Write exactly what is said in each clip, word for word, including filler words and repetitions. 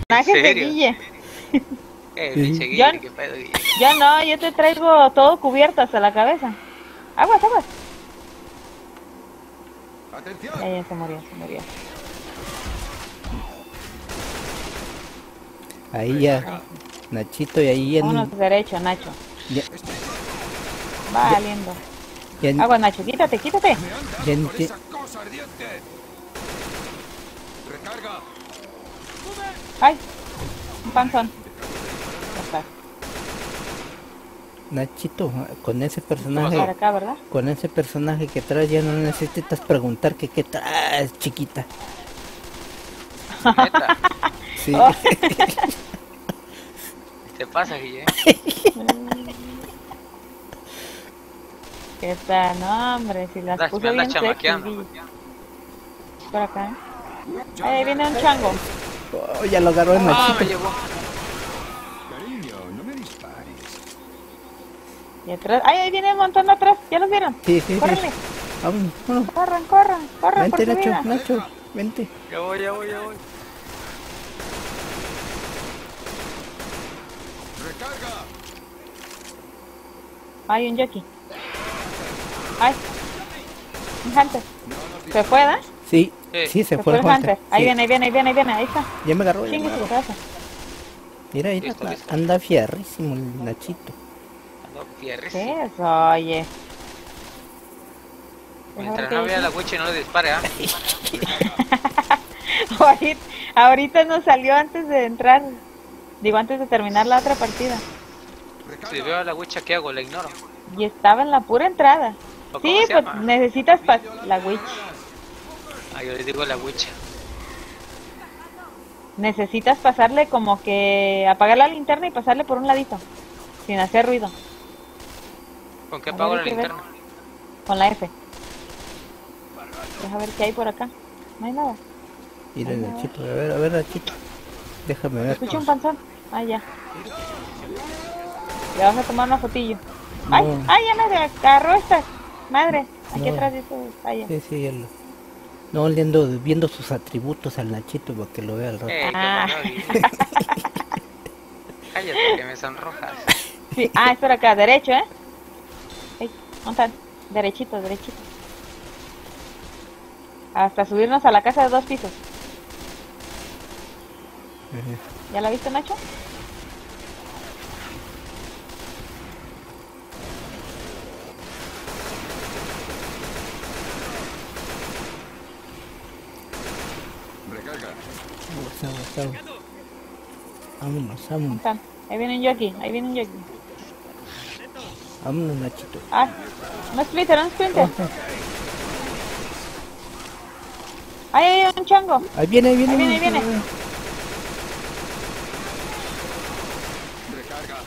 personajes de Guille. Eh, pinche Guille, Yo, qué pedo, Guille. yo no, yo te traigo todo cubierto hasta la cabeza. Aguas, aguas. Atención. Ya, ya se murió, se murió. Ahí ya, Nachito, y ahí en... Vámonos derecho, Nacho. Ya, Va saliendo. ya en- Aguas, Nacho, quítate, quítate. ya en- Por esa cosa ardiente. Recarga. Ay, un panzón. Ya está. Nachito, con ese Para personaje, acá, ¿verdad? con ese personaje que traes ya no necesitas preguntar que qué traes, chiquita. Neta, Sí. Oh. te pasa, Guille. ¿Qué tal? No, hombre, si las Andas- puso me andas bien sexy, chamaqueando. Guille. Por acá. Ahí viene un chango. Oh, ya lo agarró el Ah, me Nachito. llevó. Cariño, no me dispares. Y atrás. Ay, ahí viene un montón atrás. ¿Ya los vieron? Sí, sí, sí. Córrenle. Vamos, vamos. Corran, corran, corran por Vente, su Nacho, vida. Nacho, vente. Ya voy, ya voy, ya voy. Recarga. Hay un jockey. Ay. Un hunter. ¿Se fue, da? Sí, Sí. sí, se Se fue el el hunter. Hunter. Ahí Sí. viene, ahí viene, ahí viene, ahí viene. Ahí está. Ya me agarró, ya me Chingue su agarró. casa. Mira, mira, Listo, listo. anda fierrísimo el Nachito. Ando fierrísimo. ¿Qué es? Oye. Mientras no vea la witch y no le dispare, ¿ah? ahorita, ahorita nos salió antes de entrar. Digo, antes de terminar la otra partida. Si veo a la witch, ¿qué hago? La ignoro. Y estaba en la pura entrada. ¿O Sí, cómo se pues llama? necesitas pa la witch. Ah, yo le digo la witch. Necesitas pasarle como que apagar la linterna y pasarle por un ladito. Sin hacer ruido. ¿Con qué A apago ver, la hay que ver. linterna? Con la F. Deja ver qué hay por acá. No hay nada. Mira el Nachito, a ver, a ver, Nachito. Déjame ver. Escucha un panzón. Ah, ya. Le vas a tomar una fotillo. Ay, No. ay, ya me agarró esta. Madre, aquí No. atrás de eso. Allá. Sí, sí, ya lo... No, le ando viendo sus atributos al Nachito para que lo vea al rato. Eh, qué Ah. bueno, Guille. Cállate, que me sonrojas. Sí, ah, es por acá, derecho, ¿eh? Ey, ¿dónde están? Derechito, derechito. Hasta subirnos a la casa de dos pisos. Ajá. ¿Ya la viste, Nacho? Recarga. Vamos, vamos, vamos. Vámonos, ¿Dónde vámonos. están? Ahí viene un jockey, ahí viene un jockey. Vámonos, Nachito. Ah, un splinter, un splinter. Ahí hay un chango. Ahí viene, ahí viene. Ahí viene, ahí viene. Recarga.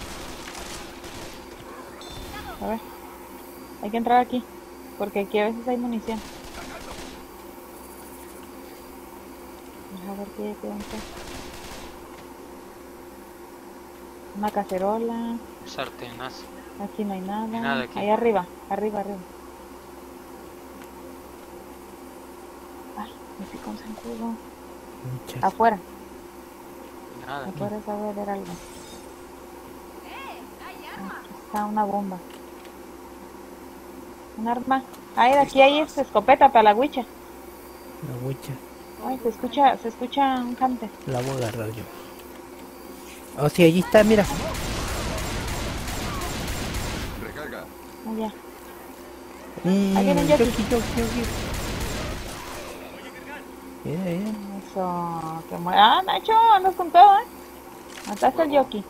A ver, hay que entrar aquí. Porque aquí a veces hay munición. A ver qué hay que entrar. Una cacerola. Sartenazo. Aquí no hay nada. No hay nada aquí. Ahí arriba, arriba, arriba. Ay, me picó un zancudo. Muchas. Afuera, Nada. afuera sabe haber algo. Aquí está una bomba. Un arma. Ay, de aquí hay esta escopeta para la huicha. La hucha. Ay, se escucha, se escucha un hunter. La voy a agarrar yo. Oh, sí, allí está, mira. Recarga. Allá. Mm, Ahí viene un jockey. jockey, jockey, jockey. Mira, mira. Eso, que muere. Ah, Nacho, andas con todo, ¿eh? Mataste al jockey.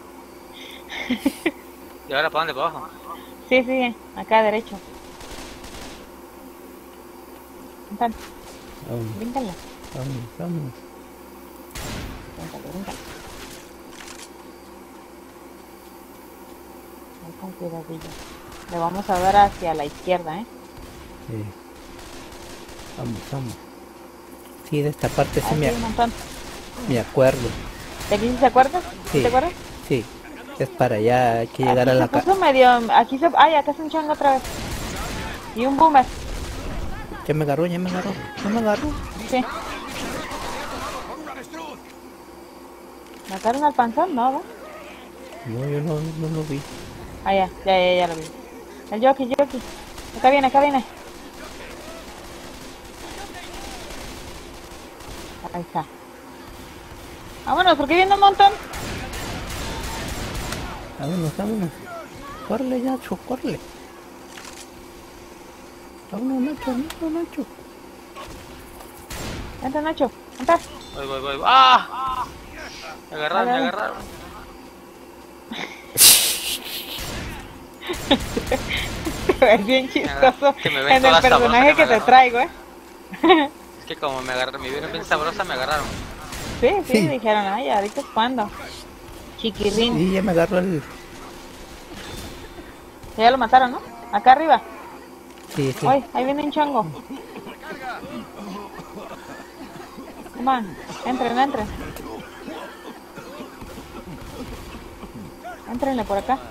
¿Y ahora para dónde? ¿Para abajo? Sí, sí, acá derecho. Están, Vámonos, bríncale, vámonos, vámonos. bríncale, bríncale. Ahí con cuidadillo. Le vamos a dar hacia la izquierda, ¿eh? Sí. Vamos, vamos. Sí, de esta parte sí Aquí me, hay un montón. me acuerdo. ¿De aquí sí se acuerdan? Sí. ¿Te acuerdas? Sí. Es para allá, hay que llegar Aquí a la se casa. puso medio... Aquí se... Ay, acá se un chango otra vez. Y un boomer. Ya me agarró, ya me agarró. Ya me agarró. Sí. ¿Mataron al panzón? No, ¿va? No, yo no, no lo vi. Ah, ya, ya, ya, ya lo vi. El jockey, jockey. Acá viene, acá viene. Ahí está. Vámonos, porque viene un montón. Vámonos, vámonos. Córrele, Nacho, córrele. Vámonos, Nacho, Nacho, Nacho. Vente, Nacho. Vente. Voy, voy, voy. ¡Ah! Me agarraron, Dale, me dale. agarraron. Te ves bien chistoso Que me ven en el toda sabrosa personaje que que me te agarró. traigo, ¿eh? Es que como me agarraron, me vieron bien sabrosa, me agarraron. Sí, sí, Sí. dijeron, ay, ahorita es cuando. Chiquirrín. Y ya me agarró el... Ya lo mataron, ¿no? Acá arriba. Sí, sí. Ay, ahí viene un chango. Come on, entren, entren. Entrenle por acá.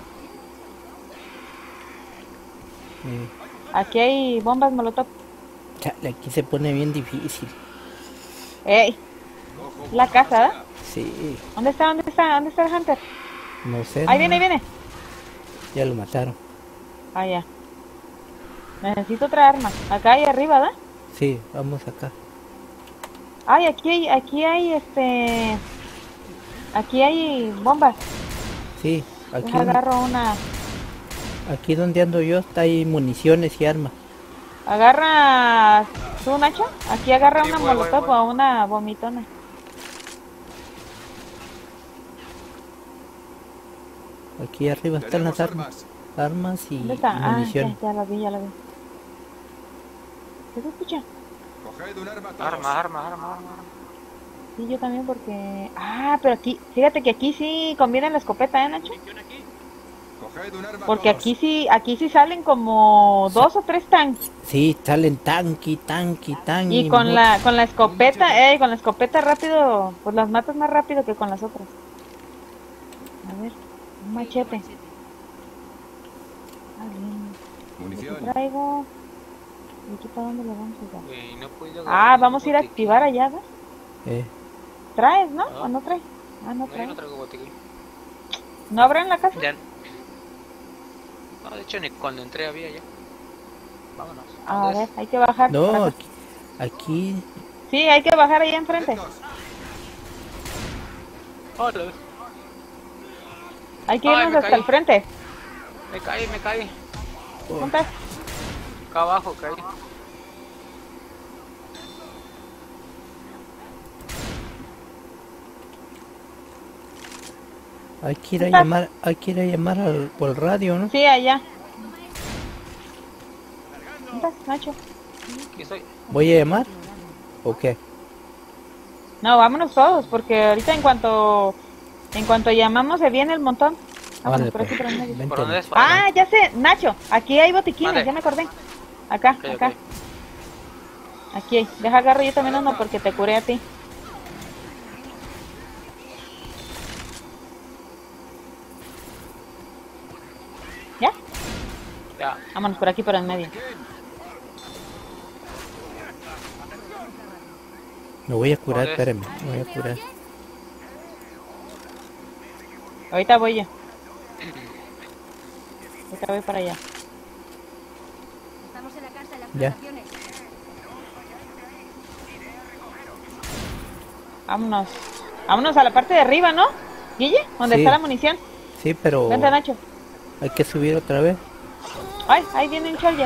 Eh, Aquí hay bombas molotov. chale, aquí se pone bien difícil. ¡Ey! La casa, ¿verdad? Sí, ¿Dónde está? ¿Dónde está? ¿Dónde está el Hunter? no sé. Ahí no, viene, ahí viene. Ya lo mataron. Ah, ya. Necesito otra arma. Acá hay arriba, ¿verdad? Sí, vamos acá. Ay, aquí hay, aquí hay, este... Aquí hay bombas. Sí, aquí, Deja, agarro una... aquí donde ando yo está ahí municiones y armas. Agarra... ¿Tú, Nacho? Aquí agarra Sí, una voy, voy, molotov voy. o una vomitona. Aquí arriba están Tenemos las armas. armas. Armas y, ¿Dónde y está? Ah, ya, munición. ya la vi, ya la vi. ¿Qué se escucha? Coged un arma todos. Arma, arma, arma, arma. Sí, yo también porque... Ah, pero aquí... Fíjate que aquí sí conviene la escopeta, ¿eh, Nacho? Coged un arma Porque todos. aquí sí, aquí sí salen como dos o tres tanques. Sí, salen tanqui, tanqui, tanqui. Y con la, con la escopeta, eh, con la escopeta rápido, pues las matas más rápido que con las otras. A ver, un machete. Ah, bien. Munición. Aquí traigo... ¿Y aquí para dónde lo vamos a usar? Güey, no puedo Ah, agarrar vamos a ir a botiquín. activar allá, ¿ves? Eh, ¿Traes, no? No. ¿O no traes? Ah, no No, yo traes. no traigo botiquín. ¿No habrá en la casa? Ya. No, de hecho, ni cuando entré había ya. Vámonos. A ¿Dónde ver, es? hay que bajar. por no, acá. aquí, aquí Sí, hay que bajar ahí enfrente. Estos. Hola. Hay que Ay, irnos me hasta caí. el frente. Me caí, me caí. ¿Dónde estás? Acá abajo caí. hay que ir a ¿Está? llamar, hay que ir a llamar al, por el radio, ¿no? Sí, allá. ¿Dónde estás, Nacho? Aquí estoy. ¿Voy a llamar? ¿O qué? No, vámonos todos, porque ahorita en cuanto en cuanto llamamos se viene el montón. Vámonos Órale, por aquí pues, por el medio. vente. ¿Por dónde es? Por Ah, acá. ya sé, Nacho, aquí hay botiquines, Mande. ya me acordé. Acá, Ok, acá. ok. Aquí hay. Deja agarro yo también uno porque te curé a ti. ¿Ya? Ya. Vámonos por aquí por el medio. Me voy a curar, ¿Dónde es? espérame, me voy a curar. Ahorita voy yo. Ahorita voy para allá. Estamos en la casa de las Ya. plantaciones. Vámonos. Vámonos a la parte de arriba, ¿no? Guille, ¿dónde Sí. está la munición? Sí, pero Vente, Nacho. hay que subir otra vez. Ay, ahí viene un Charger.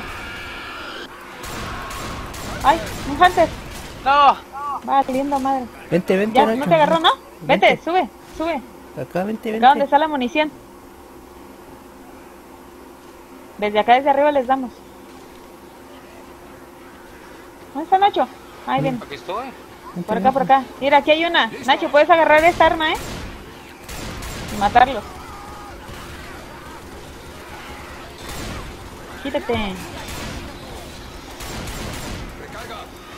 Ay, un Hunter. ¡No! Va, lindo madre. Vente, vente, Ya, Nacho. ¿no te agarró, no? Vete, sube, sube. Acá, vente, Acá donde vente. está la munición. Desde acá, desde arriba les damos. ¿Dónde está Nacho? Ahí viene. Aquí estoy. Vente, Por acá, por Nacho. acá. Mira, aquí hay una. Nacho, puedes agarrar esta arma, ¿eh? Y matarlos. Quítate. Recarga.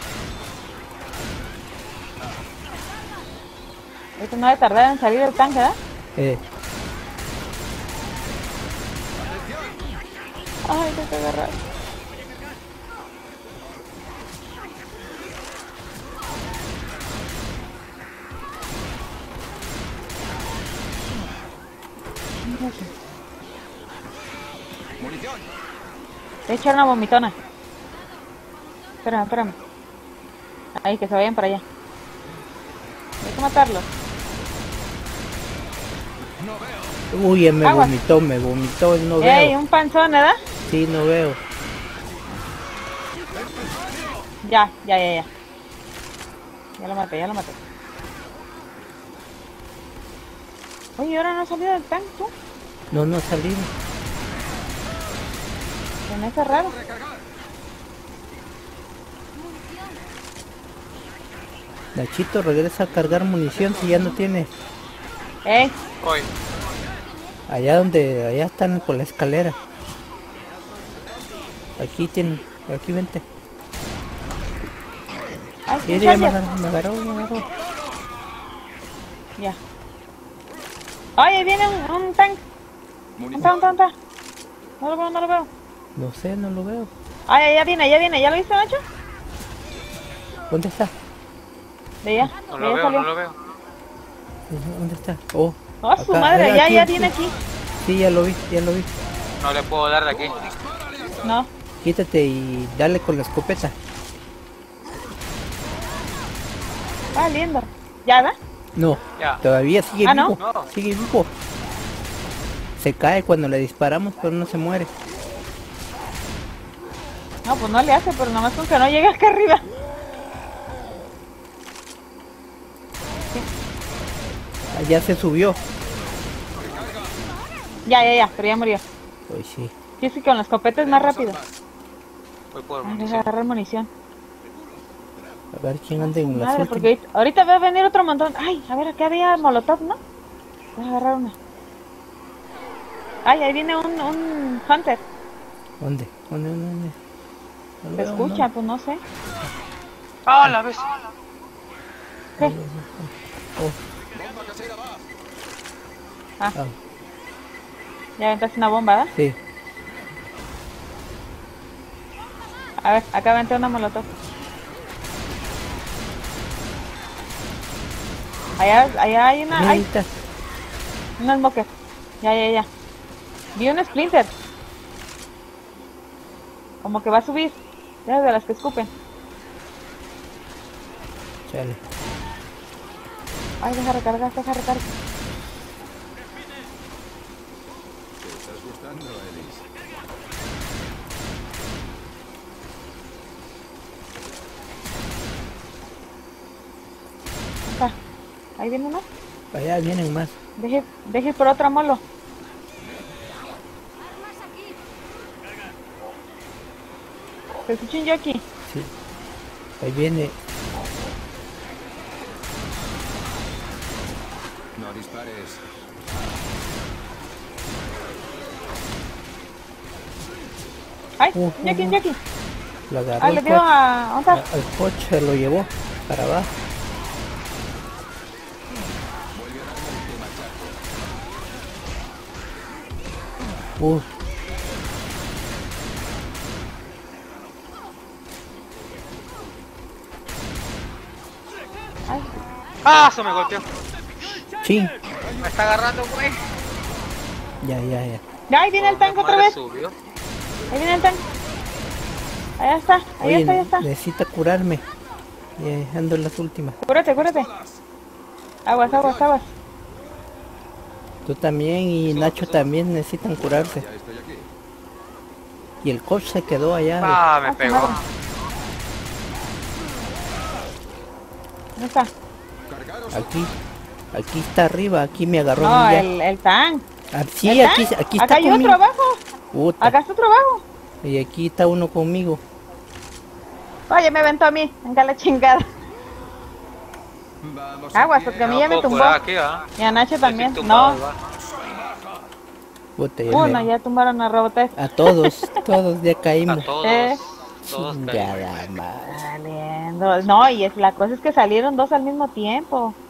Esto no debe tardar en salir el tanque, ¿verdad? Eh, Ay, tengo que agarrar. Munición. Te echar una vomitona. Espérame, espérame. Ahí, que se vayan para allá. Hay que matarlos. Uy, ya me Aguas. vomitó, me vomitó, no Ey, veo. un panzón, ¿verdad? Sí, no veo. Ya, ya, ya, ya. Ya lo maté, ya lo maté. Oye, ahora no ha salido del tanque, tú. No, no salimos. Se me hace raro. Nachito, regresa a cargar munición si ya no tiene. Ey, Voy. Allá donde, allá están por la escalera. Aquí tienen, aquí vente. ay, Y ¿quién ya me salió? agarró, me agarró, me agarró. Ya. Oye, viene un, un tanque. ¿Dónde está, Munición. dónde está? No lo veo, no lo veo. No sé, no lo veo. Ay, ya viene, ya viene. ¿Ya lo viste, Nacho? ¿Dónde está? De allá. No de lo allá veo, salió. no lo veo. ¿Dónde está? Oh, Oh, su acá, madre, eh, ya, aquí, ya aquí. viene aquí. Sí, ya lo vi, ya lo vi. No le puedo dar de aquí. No. Quítate y dale con la escopeta. Va lindo. ¿Ya, va? No, Ya. todavía sigue Ah, ¿no? vivo. No. Sigue vivo. Se cae cuando le disparamos, pero no se muere. No, pues no le hace, pero nomás con que no llegue acá arriba. Ya se subió. Ya, ya, ya, pero ya murió. Uy, sí. Sí, sí, con la escopeta es más rápido. Voy por Ay, deja munición. agarrar munición. A ver quién anda en las Madre, últimas. porque ahorita, ahorita va a venir otro montón. Ay, a ver, acá había molotov, ¿no? Voy a agarrar una. Ay, ahí viene un, un hunter. ¿Dónde? ¿Dónde? ¿Dónde? ¿Dónde? No lo ¿Se veo, escucha? no. Pues no sé. ¡Ah, la vez! ¿Qué? Oh, Bomba casera va. Ah, ah, ya aventaste una bomba, ¿verdad? sí. A ver, acá aventé una molotov. Allá, allá hay una, Ahí hay está. una smoker. Ya, ya, ya. Vi un splinter. Como que va a subir. Ya de las que escupen. Chale. Ay, deja recargar, deja recargar. ¿Te estás gustando, Ellis? Está. Ahí viene uno. Allá vienen más. Deje, deje por otra molo. Se escucha un jockey. Sí. Ahí viene. No dispares. Ay, Uh, un uh, jockey, un uh. jockey. Lo agarró Ah, el le dio coche. a... ¿Dónde a- está? Al coche se lo llevó para abajo. Uh, Ay, ¡Ah, se me golpeó! ching. Me está agarrando, güey. Ya, ya, ya. ya, ahí viene el tanque otra vez. Subió. Ahí viene el tanque. Allá está, ahí Oye, está, ahí está. necesita curarme. Ya ando en las últimas. Cúrate, cúrate. Aguas, aguas, aguas. Tú también y Nacho también necesitan curarse. Ya estoy aquí. Y el coche se quedó allá. ¡Ah, me Ah, su pegó! madre. ¿Dónde está? Cargaros. Aquí. Aquí está arriba. Aquí me agarró. No, a mí ya. el, el tank. Ah, sí, ¿El aquí, tank? aquí Acá está hay conmigo. otro abajo. Puta. Acá está otro abajo. Y aquí está uno conmigo. Oye, me aventó a mí. Venga la chingada. Vamos. Aguas, a porque pie. a mí No ya me puedo tumbó. curar aquí, ¿ah? Y a Nacho también. Estoy tumbado, No. igual. Puta, ya Uno, me- ya tumbaron a Robotech. A todos, todos ya A caímos. todos. Eh. Todos caímos. Chingada madre. Saliendo. No, y es, la cosa es que salieron dos al mismo tiempo.